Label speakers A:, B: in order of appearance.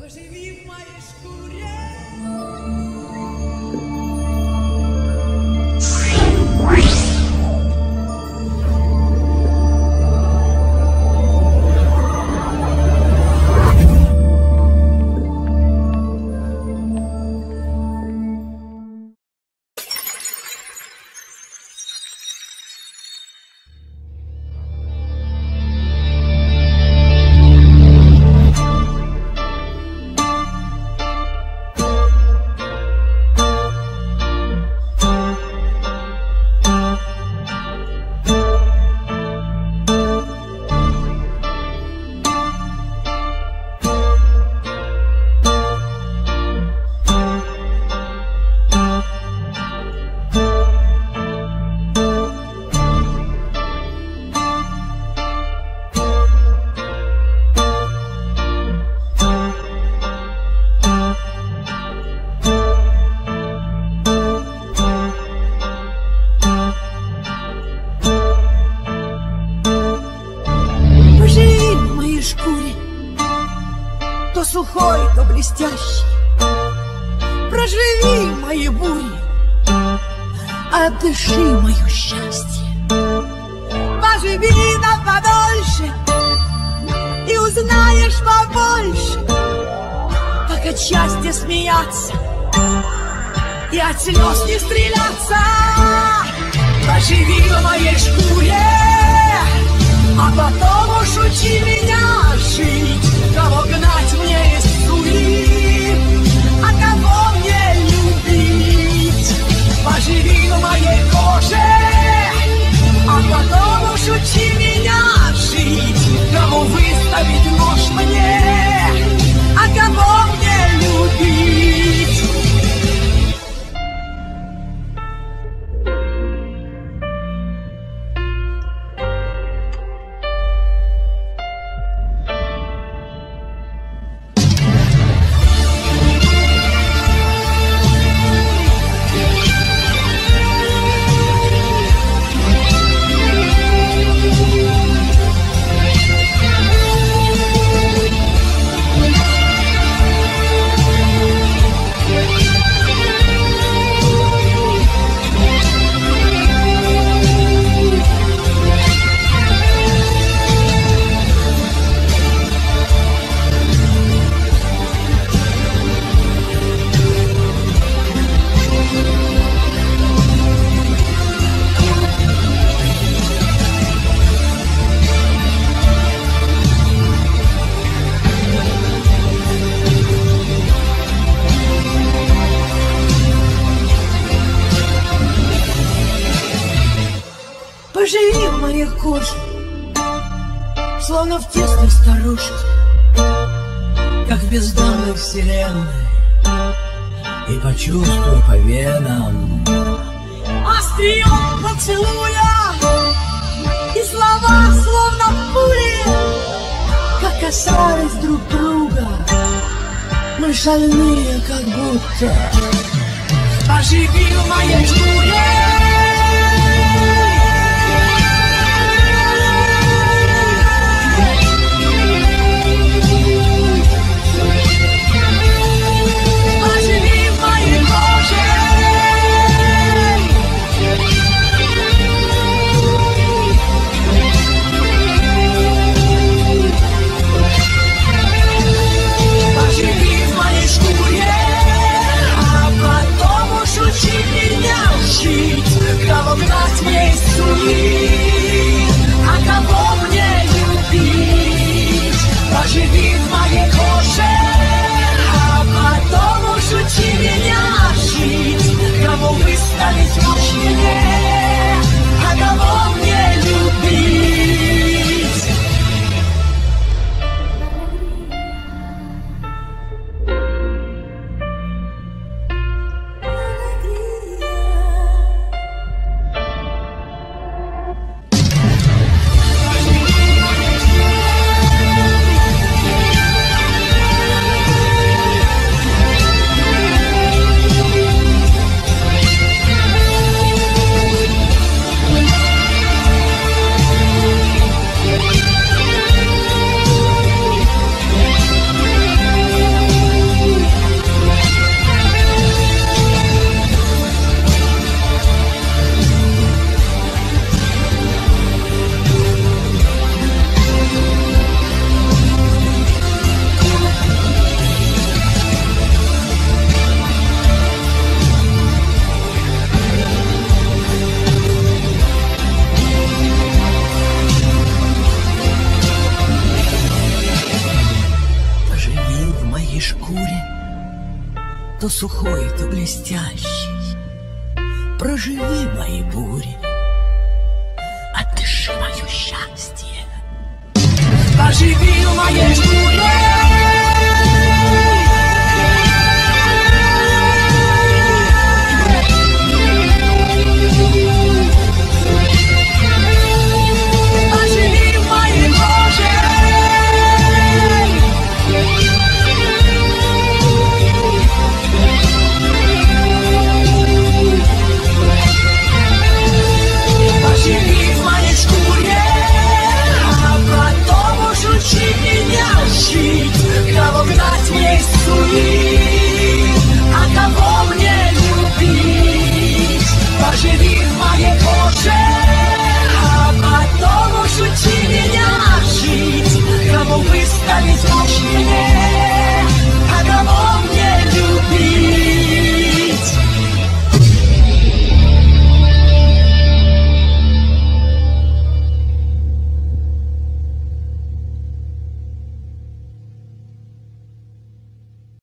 A: Поживи в моей шкуре. То сухой, то блестящий, проживи мои бури, отдыши мое счастье. Поживи на подольше и узнаешь побольше, как от счастья смеяться и от слез не стреляться. Поживи в моей шкуре, а потом уж учи меня жить. Кого гнать мне из сури, а кого мне любить. Поживи в моей коже, а потом уж учи меня жить. Кого выставить нож мне, а кого мне любить. Поживи в моей коже, словно в тесной старушке, как в бездонной вселенной, и почувствуй по венам острием поцелуя, и слова, словно пули, как касались друг друга. Мы шальные, как будто. Поживи в моей шкуре. Учи меня жить. шкуре, то сухой, то блестящий. Проживи мои бури, отдыши мое счастье. Поживи в моей шкуре,